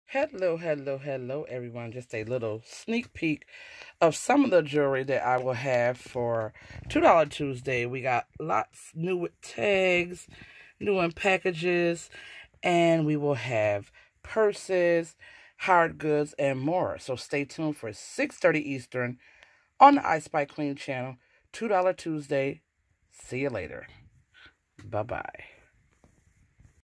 Hello, everyone. Just a little sneak peek of some of the jewelry that I will have for $2 Tuesday. We got lots new with tags, new in packages, and we will have purses, hard goods, and more. So stay tuned for 6:30 Eastern on the I Spy Queen channel. $2 Tuesday. See you later. Bye-bye.